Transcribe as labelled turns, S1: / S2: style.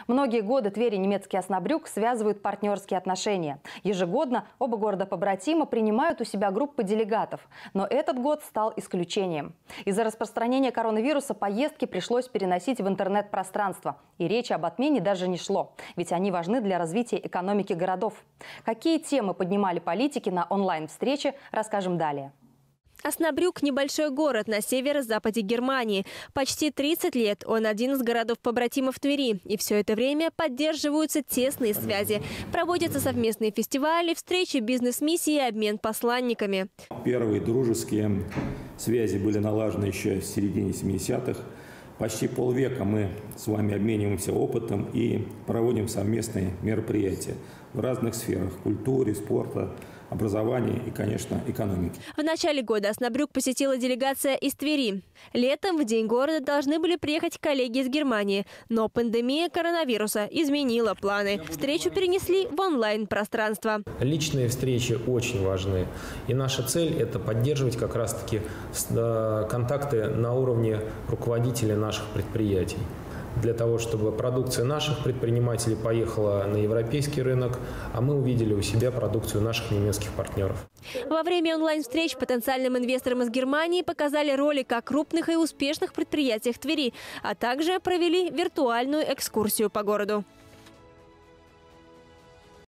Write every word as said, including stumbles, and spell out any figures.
S1: Многие годы Тверь и немецкий Оснабрюк связывают партнерские отношения. Ежегодно оба города-побратима принимают у себя группы делегатов. Но этот год стал исключением. Из-за распространения коронавируса поездки пришлось переносить в интернет-пространство. И речи об отмене даже не шло. Ведь они важны для развития экономики городов. Какие темы поднимали политики на онлайн-встрече, расскажем далее.
S2: Оснабрюк – небольшой город на северо-западе Германии. Почти тридцать лет он один из городов-побратимов Твери. И все это время поддерживаются тесные связи. Проводятся совместные фестивали, встречи, бизнес-миссии и обмен посланниками.
S3: Первые дружеские связи были налажены еще в середине семидесятых. Почти полвека мы с вами обмениваемся опытом и проводим совместные мероприятия в разных сферах – культуре, спорта, образования и, конечно, экономики.
S2: В начале года Оснабрюк посетила делегация из Твери. Летом в День города должны были приехать коллеги из Германии. Но пандемия коронавируса изменила планы. Встречу перенесли в онлайн-пространство.
S4: Личные встречи очень важны. И наша цель – это поддерживать как раз-таки контакты на уровне руководителей наших предприятий. Для того, чтобы продукция наших предпринимателей поехала на европейский рынок, а мы увидели у себя продукцию наших немецких партнеров.
S2: Во время онлайн-встреч потенциальным инвесторам из Германии показали ролик о крупных и успешных предприятиях Твери, а также провели виртуальную экскурсию по городу.